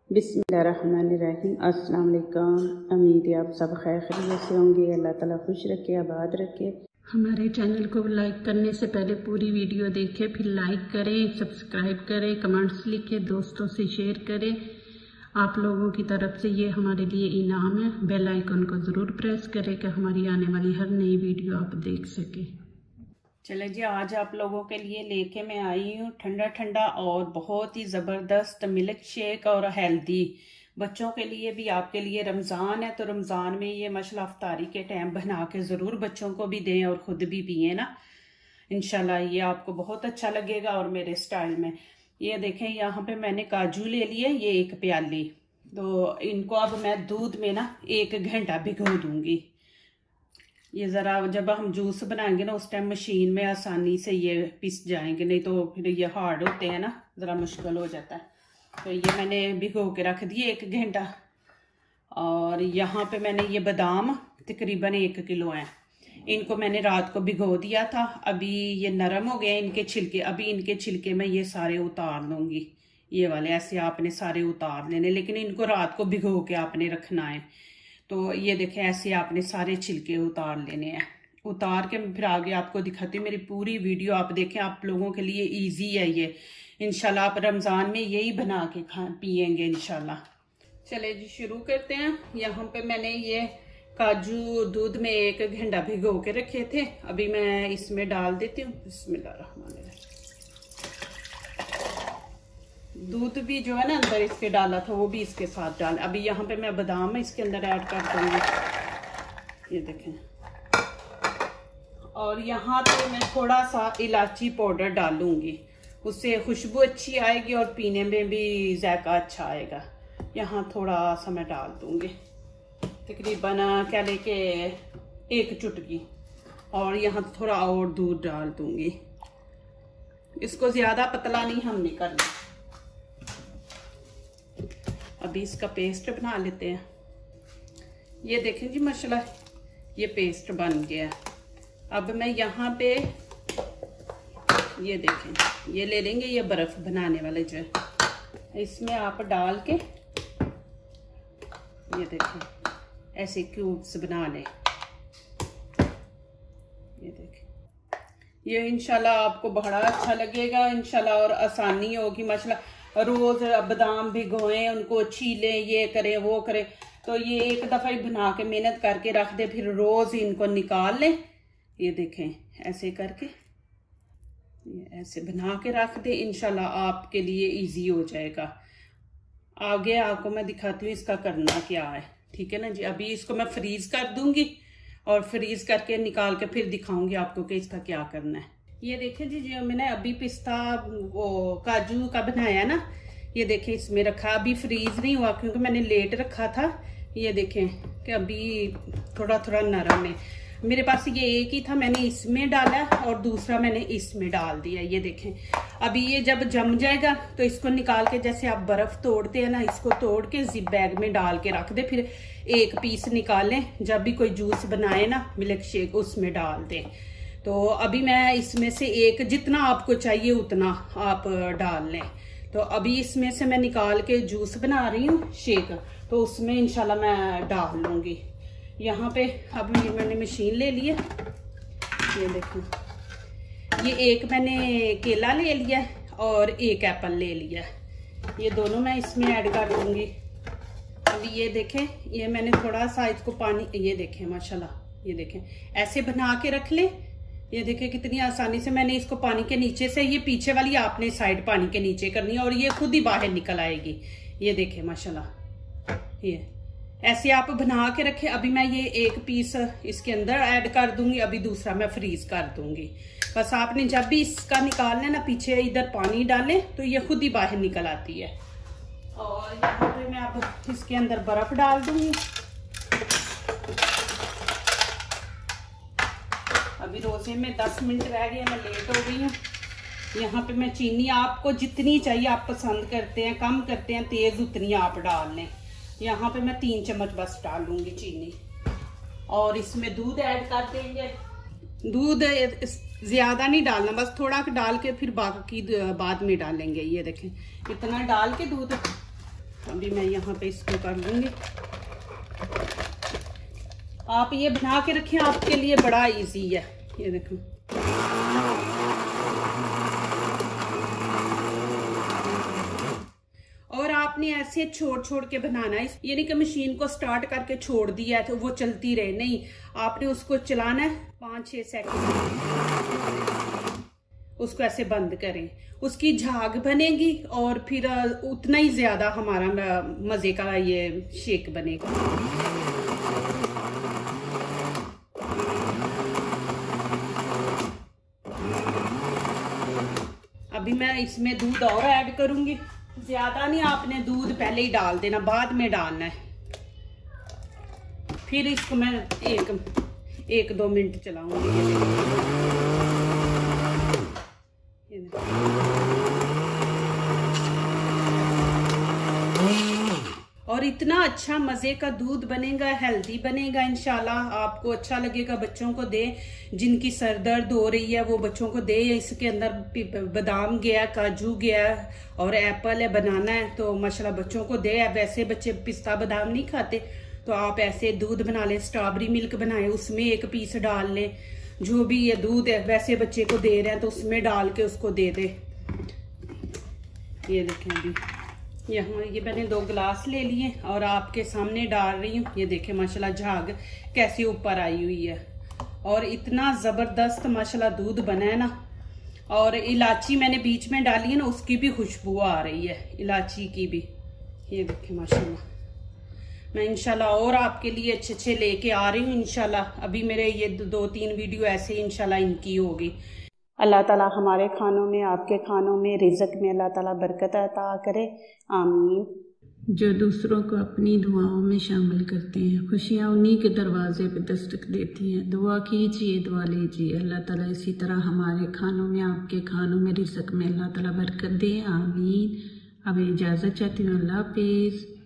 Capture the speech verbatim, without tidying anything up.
बिस्मिल्लाहिर्रहमानिर्रहीम। अस्सलाम वालेकुम। उम्मीद है आप सब खैर खैरियत से होंगे। अल्लाह ताला खुश रखे, आबाद रखे। हमारे चैनल को लाइक करने से पहले पूरी वीडियो देखें, फिर लाइक करें, सब्सक्राइब करें, कमेंट्स लिखें, दोस्तों से शेयर करें। आप लोगों की तरफ से ये हमारे लिए इनाम है। बेल आइकन को ज़रूर प्रेस करें कि हमारी आने वाली हर नई वीडियो आप देख सकें। चले जी, आज आप लोगों के लिए लेके मैं आई हूँ ठंडा ठंडा और बहुत ही ज़बरदस्त मिल्क शेक और हेल्दी। बच्चों के लिए भी, आपके लिए रमज़ान है तो रमज़ान में ये माशाल्लाह अफ्तारी के टाइम बना के ज़रूर बच्चों को भी दें और ख़ुद भी पिए ना। इंशाल्लाह ये आपको बहुत अच्छा लगेगा। और मेरे स्टाइल में ये देखें, यहाँ पे मैंने काजू ले लिए, ये एक प्याली। तो इनको अब मैं दूध में ना एक घंटा भिगो दूंगी। ये ज़रा जब हम जूस बनाएंगे ना उस टाइम मशीन में आसानी से ये पिस जाएंगे, नहीं तो फिर ये हार्ड होते हैं ना, ज़रा मुश्किल हो जाता है। तो ये मैंने भिगो के रख दिए एक घंटा। और यहाँ पे मैंने ये बादाम तकरीबन एक किलो हैं, इनको मैंने रात को भिगो दिया था। अभी ये नरम हो गए इनके छिलके। अभी इनके छिलके मैं ये सारे उतार लूँगी, ये वाले ऐसे आपने सारे उतार लेने, लेकिन इनको रात को भिगो के आपने रखना है। तो ये देखें, ऐसे आपने सारे छिलके उतार लेने हैं। उतार के फिर आगे आपको दिखाती हूँ। मेरी पूरी वीडियो आप देखें, आप लोगों के लिए इजी है ये। इंशाल्लाह आप रमज़ान में यही बना के खा पियेंगे इंशाल्लाह। चले जी, शुरू करते हैं। यहाँ पे मैंने ये काजू दूध में एक घंटा भिगो के रखे थे, अभी मैं इसमें डाल देती हूँ। बिस्मिल्लाहिर्रहमानिर्रहीम। दूध भी जो है ना अंदर इसके डाला था, वो भी इसके साथ डाल। अभी यहाँ पे मैं बादाम इसके अंदर ऐड कर दूंगी, ये देखें। और यहाँ पे मैं थोड़ा सा इलायची पाउडर डालूंगी, उससे खुशबू अच्छी आएगी और पीने में भी जायका अच्छा आएगा। यहाँ थोड़ा सा मैं डाल दूंगी, तकरीबन क्या लेके एक चुटकी। और यहाँ थोड़ा और दूध डाल दूंगी। इसको ज्यादा पतला नहीं हमने करना। अभी इसका पेस्ट बना लेते हैं। ये देखें जी, माशाल्लाह ये पेस्ट बन गया है। अब मैं यहाँ पे ये देखें, ये ले लेंगे, ये बर्फ बनाने वाले जो है, इसमें आप डाल के ये देखें ऐसे क्यूब्स बना लें। ये देखें, ये इंशाल्लाह आपको बड़ा अच्छा लगेगा इंशाल्लाह, और आसानी होगी माशाल्लाह। रोज बादाम भिगोएं, उनको छीलें, ये करें वो करें, तो ये एक दफा ही बना के मेहनत करके रख दे, फिर रोज इनको निकाल लें। ये देखें ऐसे करके, ये ऐसे बना के रख दे, इंशाल्लाह आपके लिए इजी हो जाएगा। आगे आपको मैं दिखाती हूँ इसका करना क्या है, ठीक है ना जी। अभी इसको मैं फ्रीज कर दूंगी और फ्रीज करके निकाल के फिर दिखाऊंगी आपको कि इसका क्या करना है। ये देखें जी, जो मैंने अभी पिस्ता वो काजू का बनाया ना, ये देखें इसमें रखा। अभी फ्रीज नहीं हुआ क्योंकि मैंने लेट रखा था। ये देखें कि अभी थोड़ा थोड़ा नरम है। मेरे पास ये एक ही था, मैंने इसमें डाला और दूसरा मैंने इसमें डाल दिया। ये देखें, अभी ये जब जम जाएगा तो इसको निकाल के, जैसे आप बर्फ तोड़ते हैं ना, इसको तोड़ के जिप बैग में डाल के रख दे, फिर एक पीस निकालें, जब भी कोई जूस बनाए ना मिल्क शेक उसमें डाल दें। तो अभी मैं इसमें से एक, जितना आपको चाहिए उतना आप डाल लें। तो अभी इसमें से मैं निकाल के जूस बना रही हूँ शेक, तो उसमें इंशाल्लाह मैं डाल लूँगी। यहाँ पे अब ये मैंने मशीन ले ली है। ये देखो, ये एक मैंने केला ले लिया और एक एप्पल ले लिया, ये दोनों मैं इसमें ऐड कर दूँगी। अभी ये देखें, ये मैंने थोड़ा सा इसको पानी, ये देखें माशाल्लाह, ये देखें ऐसे बना के रख ले। ये देखें कितनी आसानी से मैंने इसको पानी के नीचे से, ये पीछे वाली आपने साइड पानी के नीचे करनी है और ये खुद ही बाहर निकल आएगी। ये देखें माशाल्लाह, ये ऐसे आप बना के रखें। अभी मैं ये एक पीस इसके अंदर ऐड कर दूंगी, अभी दूसरा मैं फ्रीज कर दूंगी। बस आपने जब भी इसका निकालना है ना, पीछे इधर पानी डालें तो ये खुद ही बाहर निकल आती है। और यहाँ पे मैं अब इसके अंदर बर्फ डाल दूंगी। अभी रोजे में दस मिनट रह गए, मैं लेट हो गई हूँ। यहाँ पे मैं चीनी, आपको जितनी चाहिए आप पसंद करते हैं, कम करते हैं तेज, उतनी आप डाल लें। यहाँ पे मैं तीन चम्मच बस डालूंगी चीनी, और इसमें दूध ऐड कर देंगे। दूध ज्यादा नहीं डालना, बस थोड़ा डाल के फिर बाकी बाद में डालेंगे। ये देखें इतना डाल के दूध अभी मैं यहाँ पे इसको कर लूँगी। आप ये बना के रखें, आपके लिए बड़ा इजी है। ये देखो, और आपने ऐसे छोड़ छोड़ के बनाना है, ये नहीं कि मशीन को स्टार्ट करके छोड़ दिया है तो वो चलती रहे, नहीं, आपने उसको चलाना है पाँच छः सेकंड, उसको ऐसे बंद करें, उसकी झाग बनेगी और फिर उतना ही ज्यादा हमारा मजे का ये शेक बनेगा। अभी मैं इसमें दूध और ऐड करूंगी, ज्यादा नहीं, आपने दूध पहले ही डाल देना, बाद में डालना है। फिर इसको मैं एक एक दो मिनट चलाऊंगी। और इतना अच्छा मजे का दूध बनेगा, हेल्दी बनेगा इंशाल्लाह, आपको अच्छा लगेगा। बच्चों को दे, जिनकी सर दर्द हो रही है वो बच्चों को दे। इसके अंदर बादाम गया, काजू गया और एप्पल है, बनाना है, तो माशाल्लाह बच्चों को दे। वैसे बच्चे पिस्ता बादाम नहीं खाते, तो आप ऐसे दूध बना लें, स्ट्रॉबेरी मिल्क बनाए, उसमें एक पीस डाल लें, जो भी ये दूध है वैसे बच्चे को दे रहे हैं तो उसमें डाल के उसको दे दे। ये देखें, अभी यहाँ ये मैंने दो गिलास ले लिए और आपके सामने डाल रही हूँ। ये देखें माशाल्लाह झाग कैसी ऊपर आई हुई है, और इतना जबरदस्त माशाल्लाह दूध बना है ना। और इलायची मैंने बीच में डाली है ना, उसकी भी खुशबू आ रही है, इलायची की भी। ये देखें माशाल्लाह, मैं इंशाल्लाह और आपके लिए अच्छे अच्छे लेके आ रही हूँ इंशाल्लाह। अभी मेरे ये दो तीन वीडियो ऐसे इंशाल्लाह इनकी होगी। अल्लाह ताला हमारे खानों में, आपके खानों में, रिज़्क़ में अल्लाह ताला बरकत अता करे, आमीन। जो दूसरों को अपनी दुआओं में शामिल करते हैं, खुशियाँ उन्हीं के दरवाजे पे दस्तक देती हैं। दुआ कीजिए, दुआ लीजिए, अल्लाह ताला इसी तरह हमारे खानों में, आपके खानों में, रिज़्क़ में अल्लाह ताला बरकत दे, आमीन। अब इजाज़त चाहती हूँ, अल्लाह हाफ़िज़।